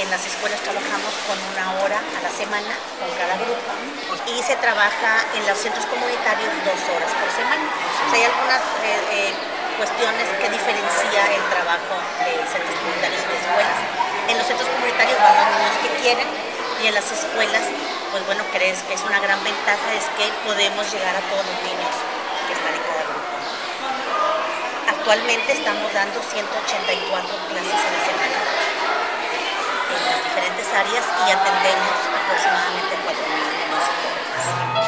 en las escuelas trabajamos con 1 hora a la semana con cada grupo y se trabaja en los centros comunitarios 2 horas por semana. O sea, hay algunas cuestiones que diferencia el trabajo de centros comunitarios y de escuelas. En los centros comunitarios van los niños que quieren y en las escuelas, pues bueno, crees que es una gran ventaja es que podemos llegar a todos los niños que están en cada grupo. Actualmente estamos dando 184 clases a la semana en las diferentes áreas y atendemos aproximadamente 4,000 niños y jóvenes.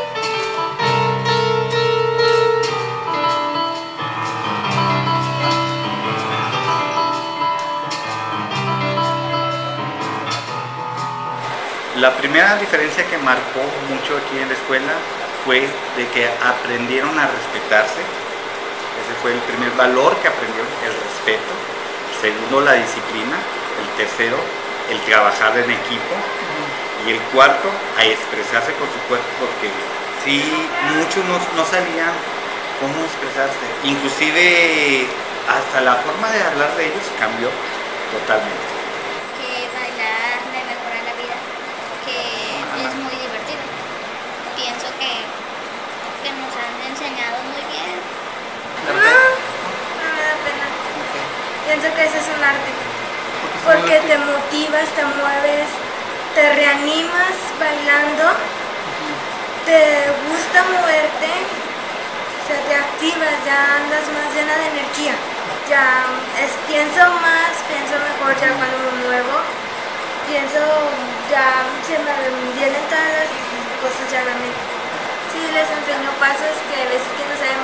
La primera diferencia que marcó mucho aquí en la escuela fue de que aprendieron a respetarse. Ese fue el primer valor que aprendieron, el respeto. Segundo, la disciplina. El tercero, el trabajar en equipo. Y el cuarto, a expresarse con su cuerpo, porque sí, muchos no sabían cómo expresarse. Inclusive hasta la forma de hablar de ellos cambió totalmente. Que bailar me mejora la vida, que es muy divertido. Pienso que nos han enseñado muy bien. No me da pena. Pienso que ese es un arte, porque te motivas, te mueves, te reanimas bailando, te gusta moverte, o sea, te activas, ya andas más llena de energía. Pienso mejor ya cuando me muevo, ya se me vienen todas las cosas ya a la mente. Sí, les enseño pasos que a veces que no saben